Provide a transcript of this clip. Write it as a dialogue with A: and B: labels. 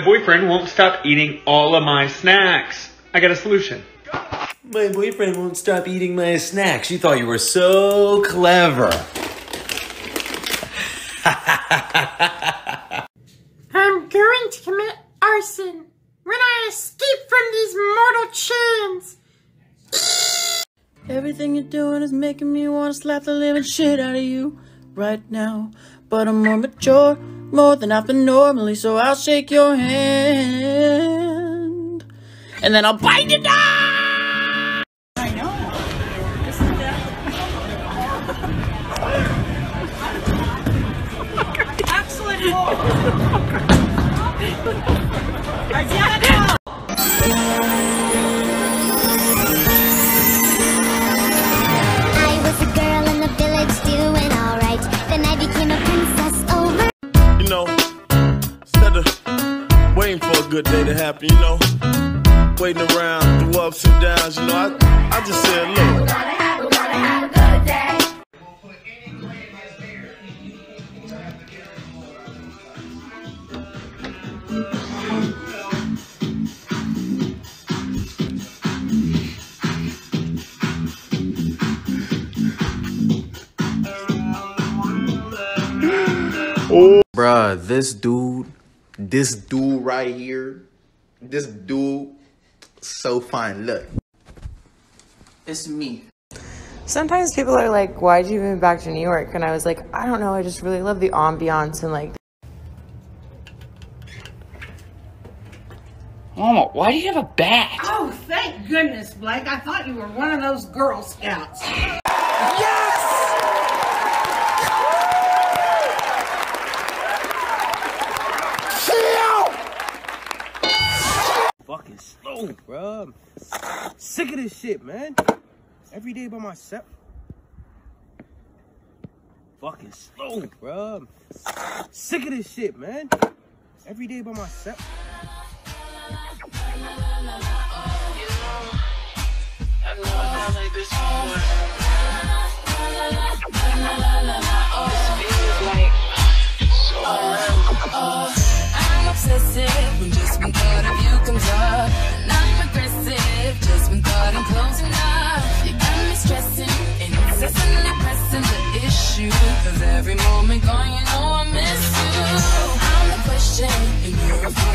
A: boyfriend won't stop eating all of my snacks. I got a solution.
B: My boyfriend won't stop eating my snacks. You thought you were so clever.
C: I'm going to commit arson when I escape from these mortal chains.
D: Everything you're doing is making me want to slap the living shit out of you right now. But I'm more mature, more than I've been normally, so I'll shake your hand. And then I'll bite you down! I know. Isn't that... Excellent move! Identical!
E: You know, instead of waiting for a good day to happen, you know, waiting around through ups and downs, you know, I just said, look. We're gonna have a good day.
B: Oh. Bruh, this dude right here, this dude, so fine. Look, it's me.
F: Sometimes people are like, why'd you move back to New York? And I was like, I don't know, I just really love the ambiance and like...
G: Mama, why do you have a bag?
C: Oh, thank goodness, Blake. I thought you were one of those Girl Scouts. Yes!
H: Fucking slow, bro. I'm sick of this shit, man. Every day by myself. Fucking slow, bro. I'm sick of this shit, man. Every day by myself.
I: I'm obsessive when just one thought of you comes up. Not progressive, just one thought I'm close enough. You got me stressing, incessantly pressing the issue. Cause every moment gone, you know I miss you. I'm the question, and you're a